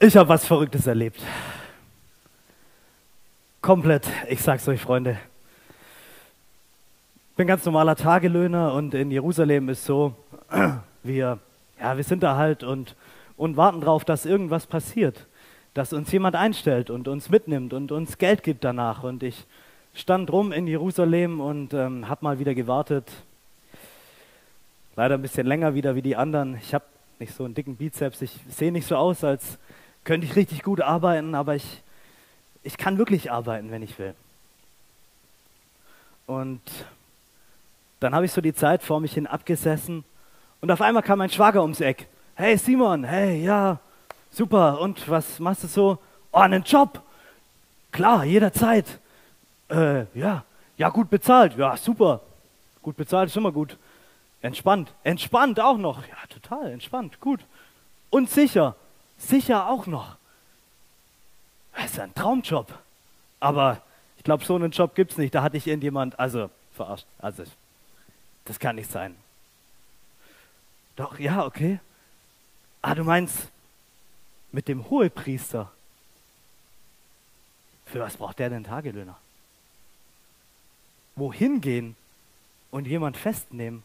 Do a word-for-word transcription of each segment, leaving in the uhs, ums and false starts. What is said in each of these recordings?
Ich habe was Verrücktes erlebt. Komplett, ich sag's euch, Freunde. Ich bin ganz normaler Tagelöhner und in Jerusalem ist so, wir, ja, wir sind da halt und, und warten drauf, dass irgendwas passiert, dass uns jemand einstellt und uns mitnimmt und uns Geld gibt danach. Und ich stand rum in Jerusalem und ähm, habe mal wieder gewartet. Leider ein bisschen länger wieder wie die anderen. Ich habe nicht so einen dicken Bizeps, ich sehe nicht so aus, als könnte ich richtig gut arbeiten, aber ich, ich kann wirklich arbeiten, wenn ich will. Und dann habe ich so die Zeit vor mich hin abgesessen und auf einmal kam mein Schwager ums Eck. Hey Simon, hey, ja, super, und was machst du so? Oh, einen Job, klar, jederzeit. Äh, ja, ja, gut bezahlt, ja, super, gut bezahlt ist immer gut. Entspannt, entspannt auch noch, ja, total entspannt, gut. Und sicher, sicher auch noch. Das ist ein Traumjob, aber ich glaube, so einen Job gibt es nicht, da hatte ich irgendjemand, also, verarscht, also, das kann nicht sein. Doch, ja, okay. Ah, du meinst, mit dem Hohepriester. Für was braucht der denn Tagelöhner? Wohin gehen und jemand festnehmen?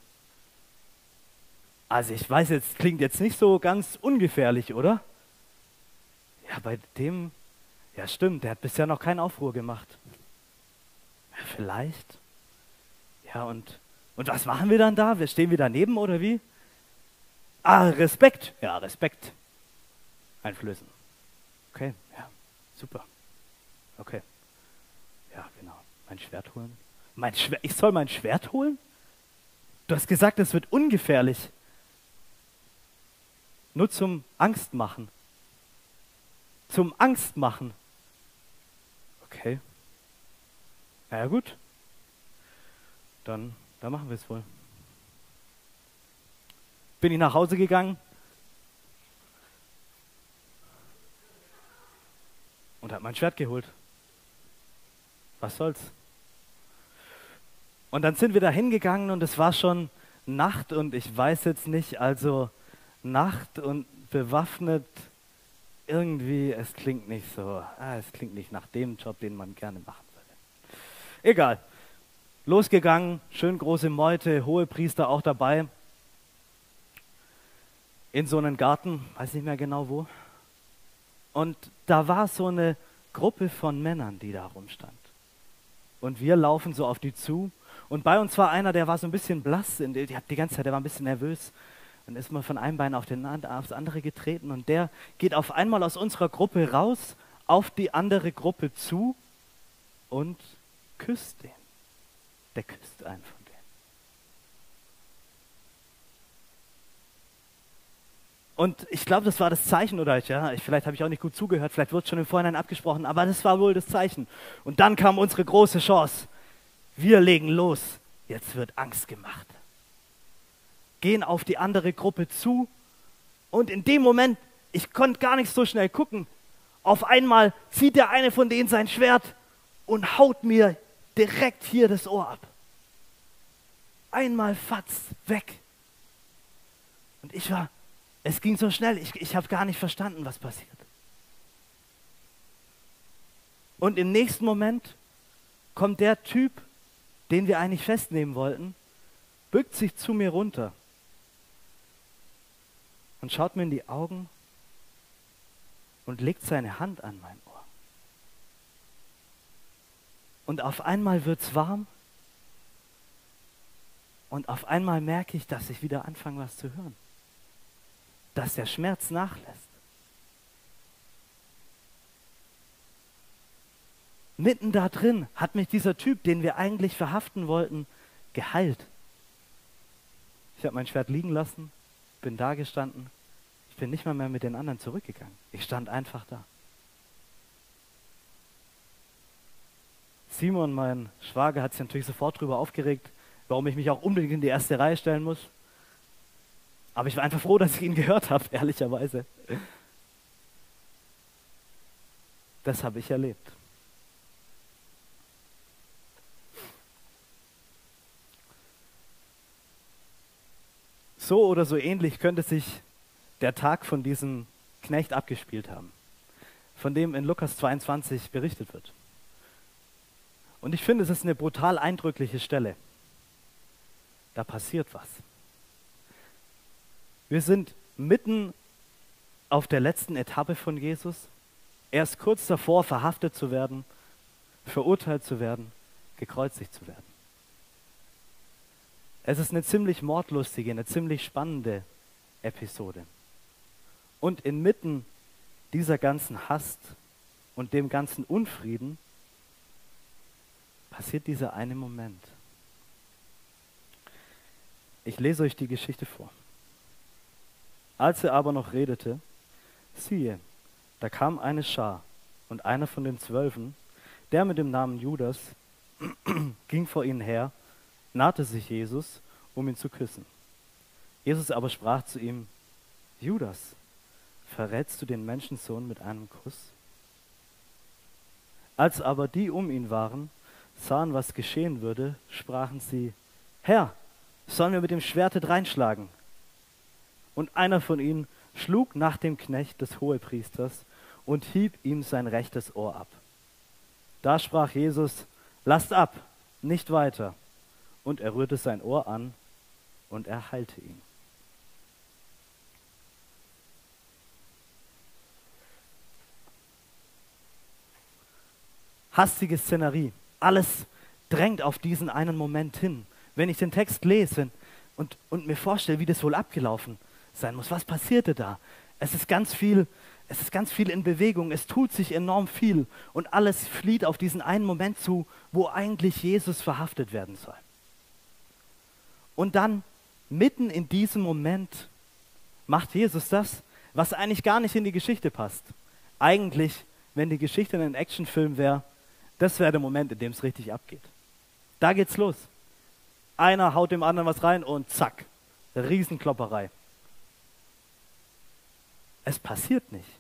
Also ich weiß jetzt, klingt jetzt nicht so ganz ungefährlich, oder? Ja, bei dem, ja stimmt, der hat bisher noch keinen Aufruhr gemacht. Ja, vielleicht. Ja, und, und was machen wir dann da? Wir stehen wir daneben oder wie? Ah, Respekt. Ja, Respekt. Einflößen. Okay, ja, super. Okay. Ja, genau. Mein Schwert holen. Mein Schwert, ich soll mein Schwert holen? Du hast gesagt, es wird ungefährlich. Nur zum Angstmachen. Zum Angstmachen. Okay. Na ja, gut. Dann, dann machen wir es wohl. Bin ich nach Hause gegangen und habe mein Schwert geholt. Was soll's? Und dann sind wir da hingegangen und es war schon Nacht und ich weiß jetzt nicht, also Nacht und bewaffnet, irgendwie, es klingt nicht so, ah, es klingt nicht nach dem Job, den man gerne machen würde. Egal. Losgegangen, schön große Meute, Hohepriester auch dabei. In so einen Garten, weiß nicht mehr genau wo. Und da war so eine Gruppe von Männern, die da rumstand. Und wir laufen so auf die zu. Und bei uns war einer, der war so ein bisschen blass. Die hat die ganze Zeit, der war ein bisschen nervös. Dann ist man von einem Bein auf den, aufs andere getreten. Und der geht auf einmal aus unserer Gruppe raus, auf die andere Gruppe zu und küsst den. Der küsst einen von denen. Und ich glaube, das war das Zeichen, oder ja, ich, vielleicht habe ich auch nicht gut zugehört, vielleicht wurde es schon im Vorhinein abgesprochen, aber das war wohl das Zeichen. Und dann kam unsere große Chance. Wir legen los. Jetzt wird Angst gemacht. Gehen auf die andere Gruppe zu und in dem Moment, ich konnte gar nicht so schnell gucken, auf einmal zieht der eine von denen sein Schwert und haut mir direkt hier das Ohr ab. Einmal fatz, weg. Und ich war, es ging so schnell, ich, ich habe gar nicht verstanden, was passiert. Und im nächsten Moment kommt der Typ, den wir eigentlich festnehmen wollten, bückt sich zu mir runter und schaut mir in die Augen und legt seine Hand an mein Ohr. Und auf einmal wird's warm und auf einmal merke ich, dass ich wieder anfange, was zu hören. Dass der Schmerz nachlässt. Mitten da drin hat mich dieser Typ, den wir eigentlich verhaften wollten, geheilt. Ich habe mein Schwert liegen lassen, bin da gestanden. Ich bin nicht mal mehr mit den anderen zurückgegangen. Ich stand einfach da. Simon, mein Schwager, hat sich natürlich sofort darüber aufgeregt, warum ich mich auch unbedingt in die erste Reihe stellen muss. Aber ich war einfach froh, dass ich ihn gehört habe, ehrlicherweise. Das habe ich erlebt. So oder so ähnlich könnte sich der Tag von diesem Knecht abgespielt haben. von dem in Lukas zweiundzwanzig berichtet wird. Und ich finde, es ist eine brutal eindrückliche Stelle. Da passiert was. Wir sind mitten auf der letzten Etappe von Jesus. Er ist kurz davor, verhaftet zu werden, verurteilt zu werden, gekreuzigt zu werden. Es ist eine ziemlich mordlustige, eine ziemlich spannende Episode. Und inmitten dieser ganzen Hast und dem ganzen Unfrieden passiert dieser eine Moment. Ich lese euch die Geschichte vor. Als er aber noch redete, siehe, da kam eine Schar und einer von den Zwölfen, der mit dem Namen Judas, ging vor ihnen her, nahte sich Jesus, um ihn zu küssen. Jesus aber sprach zu ihm, Judas, verrätst du den Menschensohn mit einem Kuss? Als aber die um ihn waren, sahen, was geschehen würde, sprachen sie, Herr, sollen wir mit dem Schwerte dreinschlagen? Und einer von ihnen schlug nach dem Knecht des Hohepriesters und hieb ihm sein rechtes Ohr ab. Da sprach Jesus, lasst ab, nicht weiter. Und er rührte sein Ohr an und er heilte ihn. Hastige Szenerie. Alles drängt auf diesen einen Moment hin. Wenn ich den Text lese und, und mir vorstelle, wie das wohl abgelaufen sein muss, was passierte da? Es ist ganz viel, es ist ganz viel in Bewegung, es tut sich enorm viel und alles flieht auf diesen einen Moment zu, wo eigentlich Jesus verhaftet werden soll. Und dann, mitten in diesem Moment, macht Jesus das, was eigentlich gar nicht in die Geschichte passt. Eigentlich, wenn die Geschichte ein Actionfilm wäre, das wäre der Moment, in dem es richtig abgeht. Da geht's los. Einer haut dem anderen was rein und zack, Riesenklopperei. Es passiert nicht.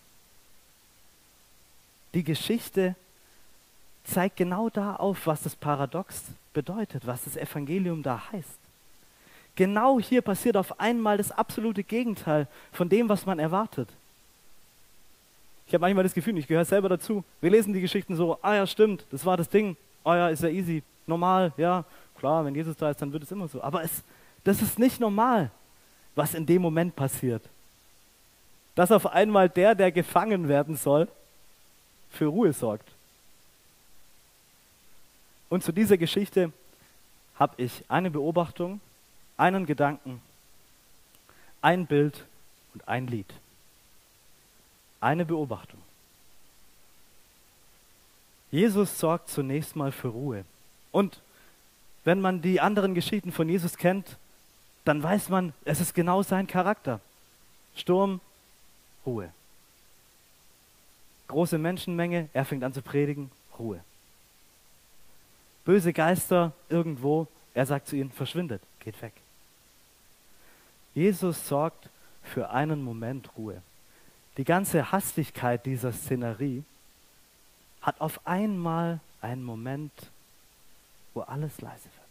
Die Geschichte zeigt genau da auf, was das Paradox bedeutet, was das Evangelium da heißt. Genau hier passiert auf einmal das absolute Gegenteil von dem, was man erwartet. Ich habe manchmal das Gefühl, ich gehöre selber dazu. Wir lesen die Geschichten so, ah ja, stimmt, das war das Ding. Ah ja, ist ja easy, normal, ja, klar, wenn Jesus da ist, dann wird es immer so. Aber es, das ist nicht normal, was in dem Moment passiert. Dass auf einmal der, der gefangen werden soll, für Ruhe sorgt. Und zu dieser Geschichte habe ich eine Beobachtung, einen Gedanken, ein Bild und ein Lied. Eine Beobachtung. Jesus sorgt zunächst mal für Ruhe. Und wenn man die anderen Geschichten von Jesus kennt, dann weiß man, es ist genau sein Charakter. Sturm, Ruhe. Große Menschenmenge, er fängt an zu predigen, Ruhe. Böse Geister irgendwo, er sagt zu ihnen, verschwindet, geht weg. Jesus sorgt für einen Moment Ruhe. Die ganze Hastigkeit dieser Szenerie hat auf einmal einen Moment, wo alles leise wird.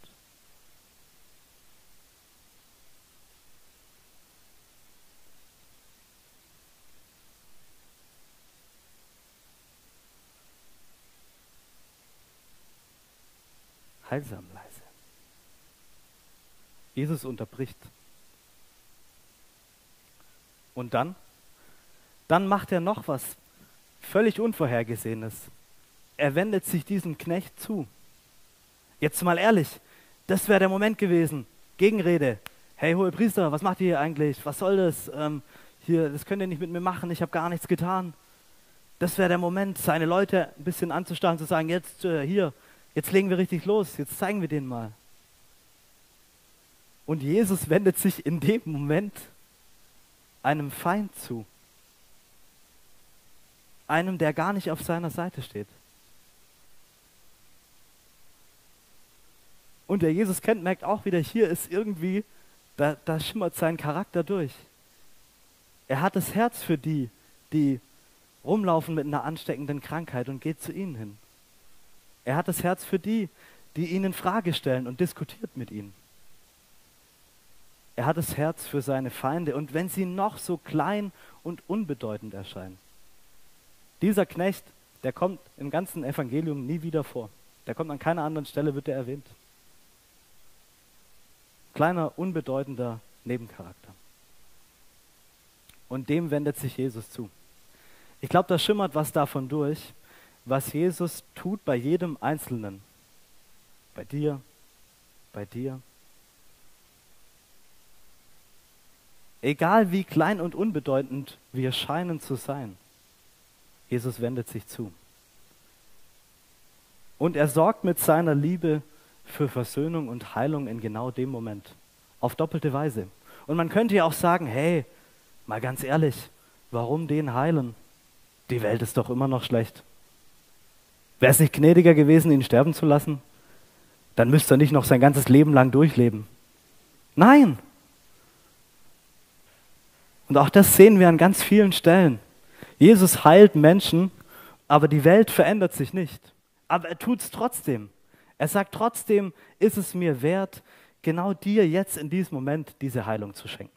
Heilsam leise. Jesus unterbricht. Und dann? Dann macht er noch was völlig Unvorhergesehenes. Er wendet sich diesem Knecht zu. Jetzt mal ehrlich, das wäre der Moment gewesen. Gegenrede. Hey, Hohepriester, was macht ihr hier eigentlich? Was soll das? Ähm, hier, das könnt ihr nicht mit mir machen, ich habe gar nichts getan. Das wäre der Moment, seine Leute ein bisschen anzustarren, zu sagen, jetzt äh, hier, jetzt legen wir richtig los, jetzt zeigen wir denen mal. Und Jesus wendet sich in dem Moment einem Feind zu. Einem, der gar nicht auf seiner Seite steht. Und der Jesus kennt, merkt auch wieder, hier ist irgendwie, da, da schimmert sein Charakter durch. Er hat das Herz für die, die rumlaufen mit einer ansteckenden Krankheit und geht zu ihnen hin. Er hat das Herz für die, die ihn in Frage stellen und diskutiert mit ihnen. Er hat das Herz für seine Feinde und wenn sie noch so klein und unbedeutend erscheinen, Dieser Knecht, der kommt im ganzen Evangelium nie wieder vor. Der kommt an keiner anderen Stelle, wird er erwähnt. Kleiner, unbedeutender Nebencharakter. Und dem wendet sich Jesus zu. Ich glaube, da schimmert was davon durch, was Jesus tut bei jedem Einzelnen. Bei dir, bei dir. Egal wie klein und unbedeutend wir scheinen zu sein, Jesus wendet sich zu. Und er sorgt mit seiner Liebe für Versöhnung und Heilung in genau dem Moment. Auf doppelte Weise. Und man könnte ja auch sagen, hey, mal ganz ehrlich, warum den heilen? Die Welt ist doch immer noch schlecht. Wäre es nicht gnädiger gewesen, ihn sterben zu lassen? Dann müsste er nicht noch sein ganzes Leben lang durchleben. Nein! Und auch das sehen wir an ganz vielen Stellen. Jesus heilt Menschen, aber die Welt verändert sich nicht. Aber er tut es trotzdem. Er sagt trotzdem, ist es mir wert, genau dir jetzt in diesem Moment diese Heilung zu schenken.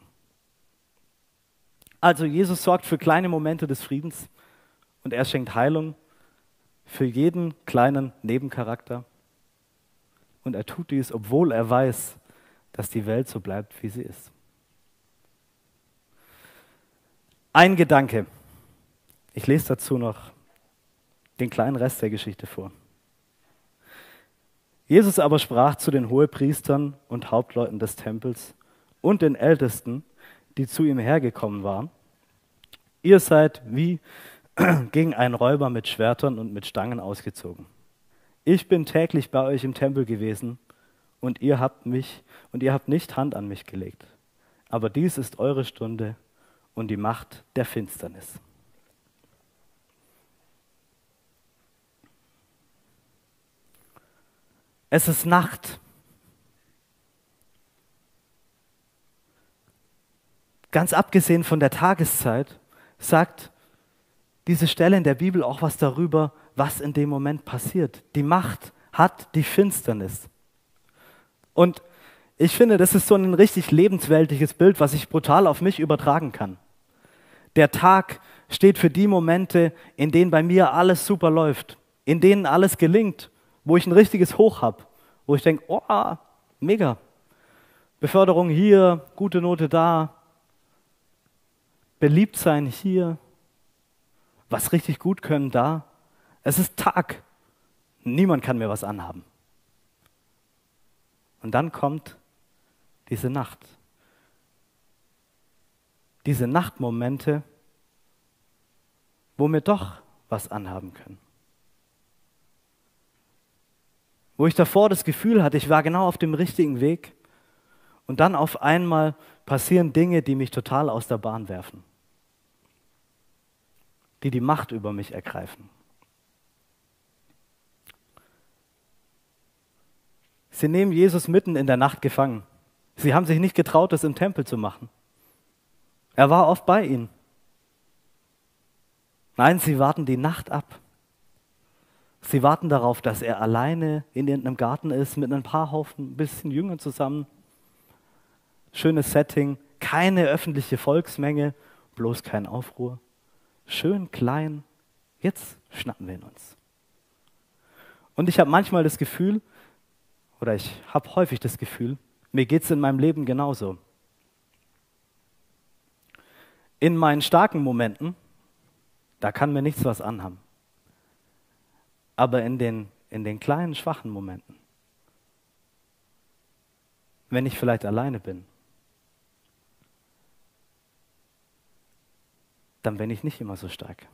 Also Jesus sorgt für kleine Momente des Friedens und er schenkt Heilung für jeden kleinen Nebencharakter. Und er tut dies, obwohl er weiß, dass die Welt so bleibt, wie sie ist. Ein Gedanke. Ich lese dazu noch den kleinen Rest der Geschichte vor. Jesus aber sprach zu den Hohepriestern und Hauptleuten des Tempels und den Ältesten, die zu ihm hergekommen waren: Ihr seid wie gegen einen Räuber mit Schwertern und mit Stangen ausgezogen. Ich bin täglich bei euch im Tempel gewesen und ihr habt mich und ihr habt nicht Hand an mich gelegt. Aber dies ist eure Stunde und die Macht der Finsternis. Es ist Nacht. Ganz abgesehen von der Tageszeit sagt diese Stelle in der Bibel auch was darüber, was in dem Moment passiert. Die Macht hat die Finsternis. Und ich finde, das ist so ein richtig lebensweltliches Bild, was ich brutal auf mich übertragen kann. Der Tag steht für die Momente, in denen bei mir alles super läuft, in denen alles gelingt, wo ich ein richtiges Hoch habe, wo ich denke, oh, mega. Beförderung hier, gute Note da, beliebt sein hier, was richtig gut können da. Es ist Tag. Niemand kann mir was anhaben. Und dann kommt diese Nacht. Diese Nachtmomente, wo mir doch was anhaben können. Wo ich davor das Gefühl hatte, ich war genau auf dem richtigen Weg und dann auf einmal passieren Dinge, die mich total aus der Bahn werfen, die die Macht über mich ergreifen. Sie nehmen Jesus mitten in der Nacht gefangen. Sie haben sich nicht getraut, das im Tempel zu machen. Er war oft bei ihnen. Nein, sie warten die Nacht ab. Sie warten darauf, dass er alleine in irgendeinem Garten ist, mit ein paar Haufen, ein bisschen Jüngern zusammen. Schönes Setting, keine öffentliche Volksmenge, bloß kein Aufruhr. Schön klein, jetzt schnappen wir ihn uns. Und ich habe manchmal das Gefühl, oder ich habe häufig das Gefühl, mir geht es in meinem Leben genauso. In meinen starken Momenten, da kann mir nichts was anhaben. Aber in den, in den kleinen, schwachen Momenten, wenn ich vielleicht alleine bin, dann bin ich nicht immer so stark.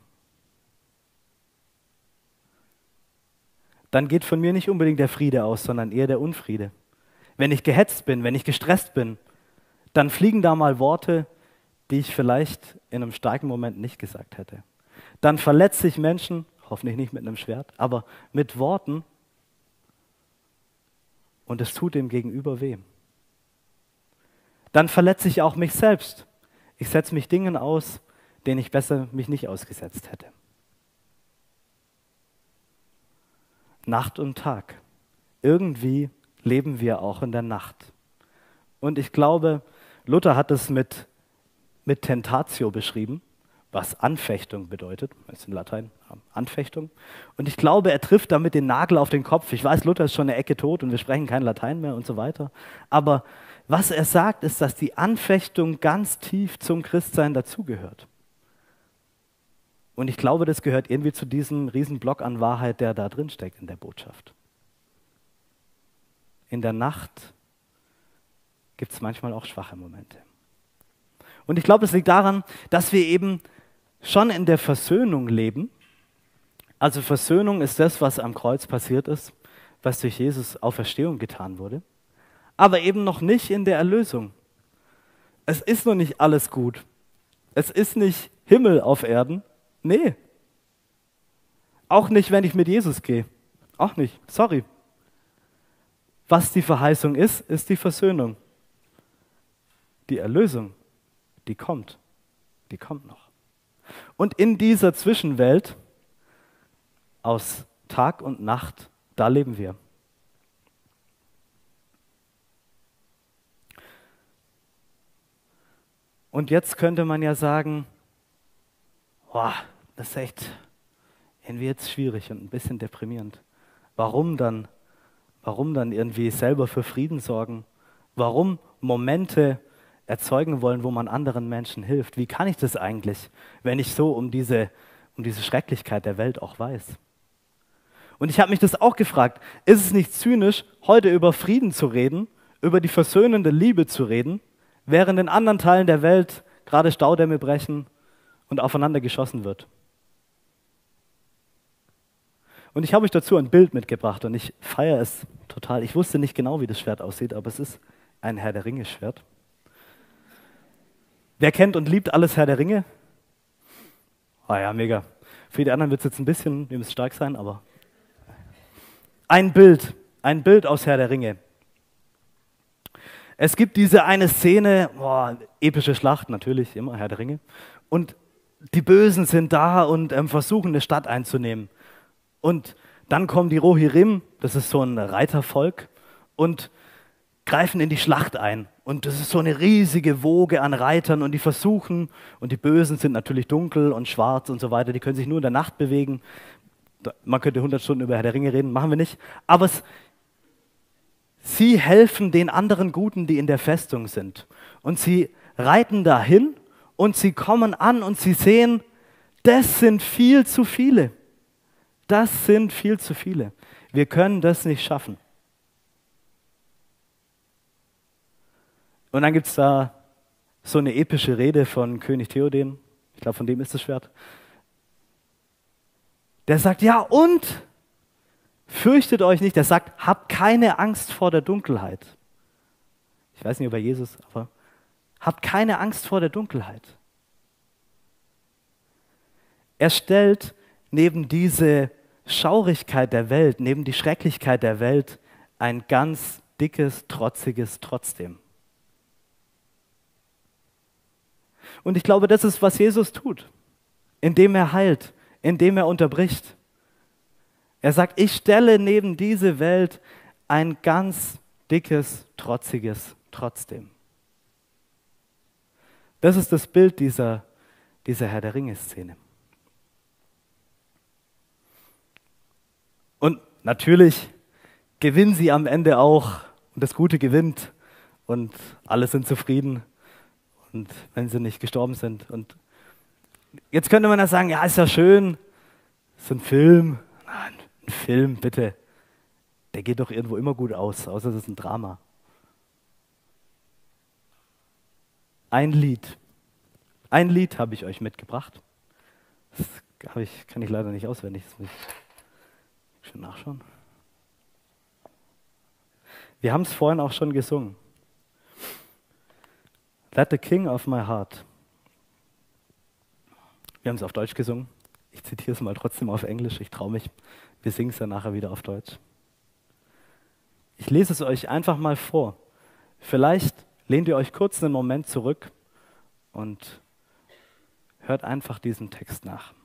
Dann geht von mir nicht unbedingt der Friede aus, sondern eher der Unfriede. Wenn ich gehetzt bin, wenn ich gestresst bin, dann fliegen da mal Worte, die ich vielleicht in einem starken Moment nicht gesagt hätte. Dann verletze ich Menschen, hoffentlich nicht mit einem Schwert, aber mit Worten, und es tut dem Gegenüber weh. Dann verletze ich auch mich selbst. Ich setze mich Dingen aus, denen ich besser mich nicht ausgesetzt hätte. Nacht und Tag. Irgendwie leben wir auch in der Nacht. Und ich glaube, Luther hat es mit, mit Tentatio beschrieben, was Anfechtung bedeutet. Das ist in Latein Anfechtung. Und ich glaube, er trifft damit den Nagel auf den Kopf. Ich weiß, Luther ist schon eine Ecke tot und wir sprechen kein Latein mehr und so weiter. Aber was er sagt, ist, dass die Anfechtung ganz tief zum Christsein dazugehört. Und ich glaube, das gehört irgendwie zu diesem Riesenblock an Wahrheit, der da drin steckt in der Botschaft. In der Nacht gibt es manchmal auch schwache Momente. Und ich glaube, es liegt daran, dass wir eben schon in der Versöhnung leben. Also Versöhnung ist das, was am Kreuz passiert ist, was durch Jesus Auferstehung getan wurde, aber eben noch nicht in der Erlösung. Es ist noch nicht alles gut. Es ist nicht Himmel auf Erden. Nee. Auch nicht, wenn ich mit Jesus gehe. Auch nicht. Sorry. Was die Verheißung ist, ist die Versöhnung. Die Erlösung, die kommt. Die kommt noch. Und in dieser Zwischenwelt aus Tag und Nacht, da leben wir. Und jetzt könnte man ja sagen, boah, das ist echt irgendwie jetzt schwierig und ein bisschen deprimierend. Warum dann, warum dann irgendwie selber für Frieden sorgen? Warum Momente erzeugen wollen, wo man anderen Menschen hilft? Wie kann ich das eigentlich, wenn ich so um diese, um diese Schrecklichkeit der Welt auch weiß? Und ich habe mich das auch gefragt, ist es nicht zynisch, heute über Frieden zu reden, über die versöhnende Liebe zu reden, während in anderen Teilen der Welt gerade Staudämme brechen und aufeinander geschossen wird? Und ich habe euch dazu ein Bild mitgebracht und ich feiere es total. Ich wusste nicht genau, wie das Schwert aussieht, aber es ist ein Herr der Ringe-Schwert. Wer kennt und liebt alles Herr der Ringe? Ah ja, mega. Für die anderen wird es jetzt ein bisschen, ihr müsst stark sein, aber ein Bild, ein Bild aus Herr der Ringe. Es gibt diese eine Szene, boah, epische Schlacht, natürlich, immer Herr der Ringe. Und die Bösen sind da und ähm, versuchen, eine Stadt einzunehmen. Und dann kommen die Rohirrim, das ist so ein Reitervolk, und greifen in die Schlacht ein. Und das ist so eine riesige Woge an Reitern und die versuchen, und die Bösen sind natürlich dunkel und schwarz und so weiter, die können sich nur in der Nacht bewegen. Man könnte hundert Stunden über Herr der Ringe reden, machen wir nicht. Aber es, sie helfen den anderen Guten, die in der Festung sind. Und sie reiten dahin und sie kommen an und sie sehen, das sind viel zu viele. Das sind viel zu viele. Wir können das nicht schaffen. Und dann gibt es da so eine epische Rede von König Theoden. Ich glaube, von dem ist das Schwert. Der sagt, ja und? Fürchtet euch nicht. Der sagt, habt keine Angst vor der Dunkelheit. Ich weiß nicht über Jesus, aber habt keine Angst vor der Dunkelheit. Er stellt neben diese Schaurigkeit der Welt, neben die Schrecklichkeit der Welt, ein ganz dickes, trotziges Trotzdem. Und ich glaube, das ist, was Jesus tut, indem er heilt, indem er unterbricht. Er sagt, ich stelle neben diese Welt ein ganz dickes, trotziges Trotzdem. Das ist das Bild dieser, dieser Herr der Ringe-Szene. Und natürlich gewinnen sie am Ende auch und das Gute gewinnt und alle sind zufrieden und wenn sie nicht gestorben sind. Und jetzt könnte man ja sagen, ja, ist ja schön, ist ein Film. Nein, ein Film, bitte. Der geht doch irgendwo immer gut aus, außer es ist ein Drama. Ein Lied. Ein Lied habe ich euch mitgebracht. Das habe ich, kann ich leider nicht auswendig. Das muss ich schon nachschauen. Wir haben es vorhin auch schon gesungen. Let the King of my heart. Wir haben es auf Deutsch gesungen. Ich zitiere es mal trotzdem auf Englisch. Ich traue mich. Wir singen es dann nachher wieder auf Deutsch. Ich lese es euch einfach mal vor. Vielleicht lehnt ihr euch kurz einen Moment zurück und hört einfach diesem Text nach.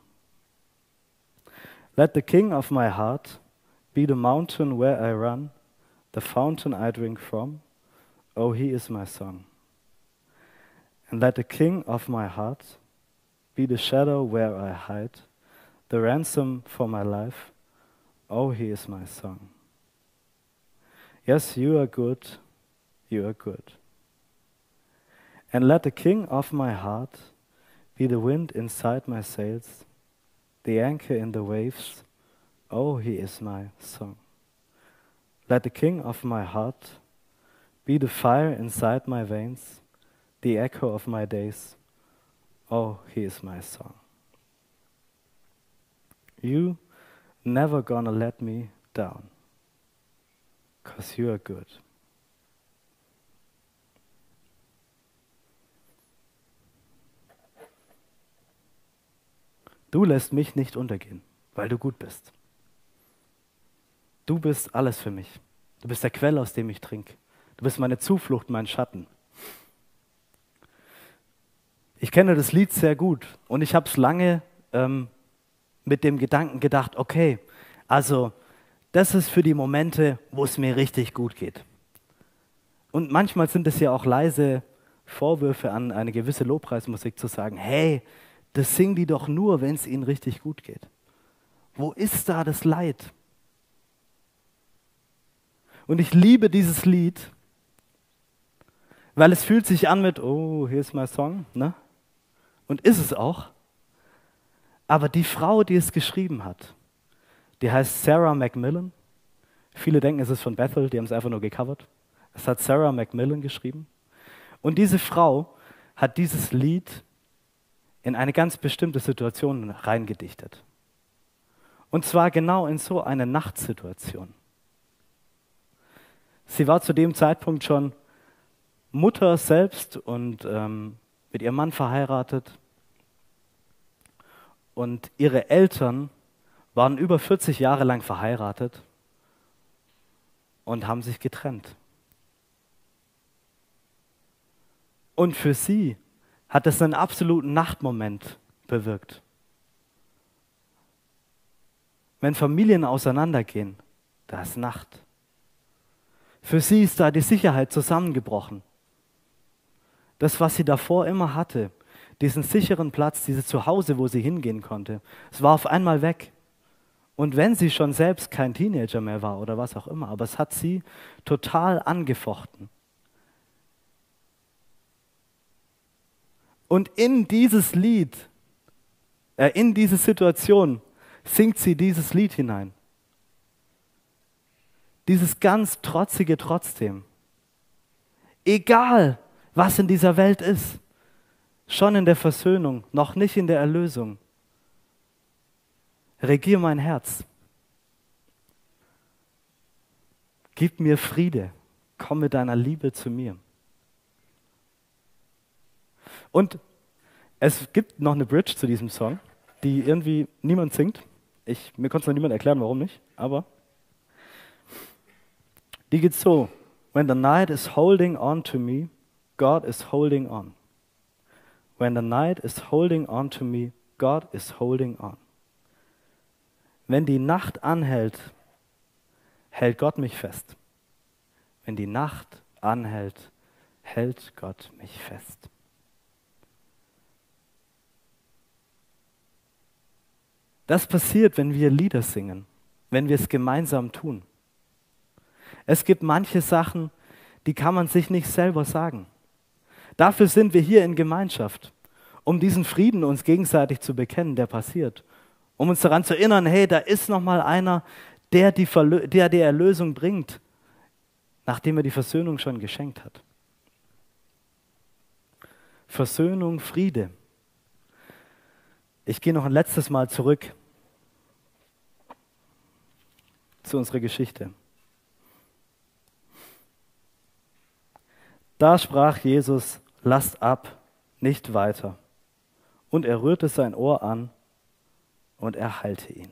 Let the King of my heart be the mountain where I run, the fountain I drink from. Oh, he is my song. And let the King of my heart be the shadow where I hide, the ransom for my life. Oh, he is my song. Yes, you are good, you are good. And let the king of my heart be the wind inside my sails, the anchor in the waves. Oh, he is my song. Let the king of my heart be the fire inside my veins, the echo of my days. Oh, he is my song. You never gonna let me down, 'cause you are good. Du lässt mich nicht untergehen, weil du gut bist. Du bist alles für mich. Du bist der Quell, aus dem ich trinke. Du bist meine Zuflucht, mein Schatten. Ich kenne das Lied sehr gut und ich habe es lange ähm, mit dem Gedanken gedacht, okay, also das ist für die Momente, wo es mir richtig gut geht. Und manchmal sind es ja auch leise Vorwürfe an eine gewisse Lobpreismusik zu sagen, hey, das singen die doch nur, wenn es ihnen richtig gut geht. Wo ist da das Leid? Und ich liebe dieses Lied, weil es fühlt sich an mit, oh, hier ist mein Song, ne? Und ist es auch. Aber die Frau, die es geschrieben hat, die heißt Sarah Macmillan. Viele denken, es ist von Bethel, die haben es einfach nur gecovert. Es hat Sarah Macmillan geschrieben. Und diese Frau hat dieses Lied in eine ganz bestimmte Situation reingedichtet. Und zwar genau in so eine Nachtsituation. Sie war zu dem Zeitpunkt schon Mutter selbst und ähm, mit ihrem Mann verheiratet. Und ihre Eltern waren über vierzig Jahre lang verheiratet und haben sich getrennt. Und für sie hat es einen absoluten Nachtmoment bewirkt. Wenn Familien auseinandergehen, da ist Nacht. Für sie ist da die Sicherheit zusammengebrochen. Das, was sie davor immer hatte, diesen sicheren Platz, dieses Zuhause, wo sie hingehen konnte, es war auf einmal weg. Und wenn sie schon selbst kein Teenager mehr war oder was auch immer, aber es hat sie total angefochten. Und in dieses Lied, äh, in diese Situation singt sie dieses Lied hinein. Dieses ganz trotzige Trotzdem. Egal, was in dieser Welt ist, schon in der Versöhnung, noch nicht in der Erlösung. Regier mein Herz. Gib mir Friede. Komm mit deiner Liebe zu mir. Und es gibt noch eine Bridge zu diesem Song, die irgendwie niemand singt. Ich, mir konnte es noch niemand erklären, warum nicht, aber die geht so. When the night is holding on to me, God is holding on. When the night is holding on to me, God is holding on. Wenn die Nacht anhält, hält Gott mich fest. Wenn die Nacht anhält, hält Gott mich fest. Das passiert, wenn wir Lieder singen, wenn wir es gemeinsam tun. Es gibt manche Sachen, die kann man sich nicht selber sagen. Dafür sind wir hier in Gemeinschaft, um diesen Frieden uns gegenseitig zu bekennen, der passiert. Um uns daran zu erinnern, hey, da ist noch mal einer, der die, Verlö- der die Erlösung bringt, nachdem er die Versöhnung schon geschenkt hat. Versöhnung, Friede. Ich gehe noch ein letztes Mal zurück zu unserer Geschichte. Da sprach Jesus, lasst ab, nicht weiter. Und er rührte sein Ohr an und er heilte ihn.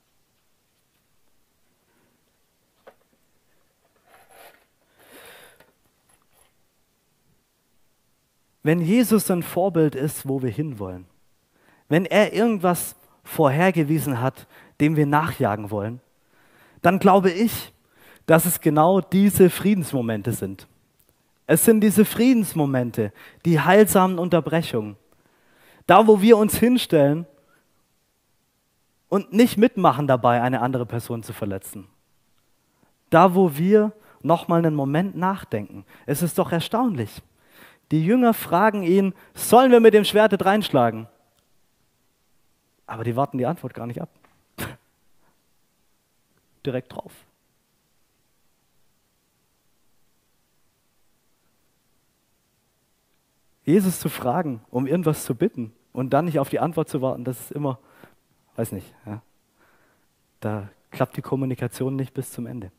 Wenn Jesus ein Vorbild ist, wo wir hinwollen, wenn er irgendwas vorhergewiesen hat, dem wir nachjagen wollen, dann glaube ich, dass es genau diese Friedensmomente sind. Es sind diese Friedensmomente, die heilsamen Unterbrechungen. Da, wo wir uns hinstellen und nicht mitmachen dabei, eine andere Person zu verletzen. Da, wo wir nochmal einen Moment nachdenken. Es ist doch erstaunlich. Die Jünger fragen ihn, sollen wir mit dem Schwert reinschlagen? Aber die warten die Antwort gar nicht ab. Direkt drauf. Jesus zu fragen, um irgendwas zu bitten und dann nicht auf die Antwort zu warten, das ist immer, weiß nicht, ja, da klappt die Kommunikation nicht bis zum Ende.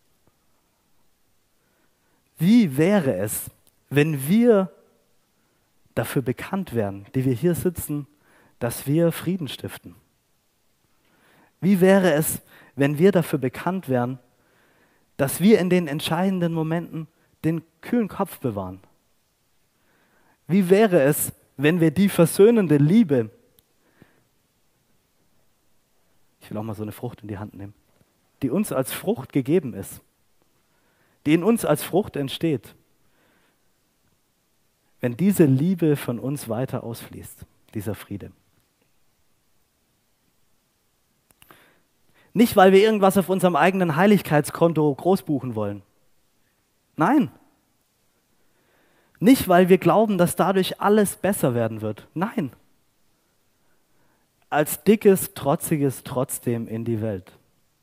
Wie wäre es, wenn wir dafür bekannt wären, die wir hier sitzen, dass wir Frieden stiften? Wie wäre es, wenn wir dafür bekannt wären, dass wir in den entscheidenden Momenten den kühlen Kopf bewahren? Wie wäre es, wenn wir die versöhnende Liebe, ich will auch mal so eine Frucht in die Hand nehmen, die uns als Frucht gegeben ist, die in uns als Frucht entsteht, wenn diese Liebe von uns weiter ausfließt, dieser Friede. Nicht, weil wir irgendwas auf unserem eigenen Heiligkeitskonto groß buchen wollen. Nein. Nicht, weil wir glauben, dass dadurch alles besser werden wird. Nein. Als dickes, trotziges Trotzdem in die Welt.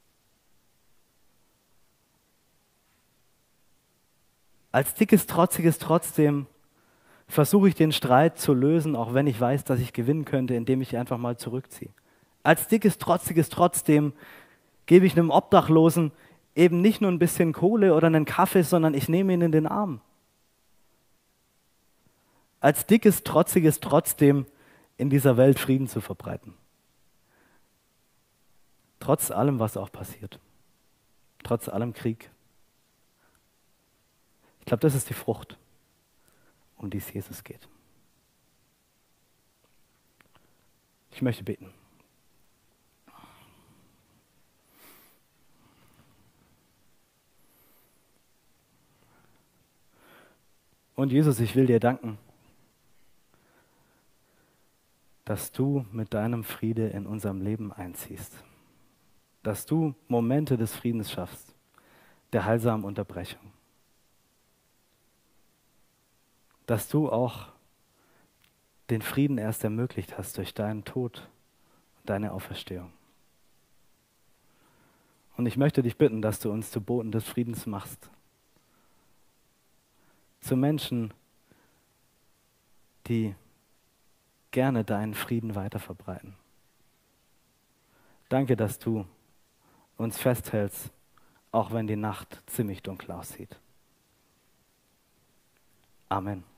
Als dickes, trotziges Trotzdem versuche ich den Streit zu lösen, auch wenn ich weiß, dass ich gewinnen könnte, indem ich einfach mal zurückziehe. Als dickes, trotziges Trotzdem gebe ich einem Obdachlosen eben nicht nur ein bisschen Kohle oder einen Kaffee, sondern ich nehme ihn in den Arm. Als dickes, trotziges Trotzdem in dieser Welt Frieden zu verbreiten. Trotz allem, was auch passiert. Trotz allem Krieg. Ich glaube, das ist die Frucht, um die es Jesus geht. Ich möchte beten. Und Jesus, ich will dir danken, dass du mit deinem Friede in unserem Leben einziehst. Dass du Momente des Friedens schaffst, der heilsamen Unterbrechung. Dass du auch den Frieden erst ermöglicht hast durch deinen Tod und deine Auferstehung. Und ich möchte dich bitten, dass du uns zu Boten des Friedens machst. Zu Menschen, die gerne deinen Frieden weiter verbreiten. Danke, dass du uns festhältst, auch wenn die Nacht ziemlich dunkel aussieht. Amen.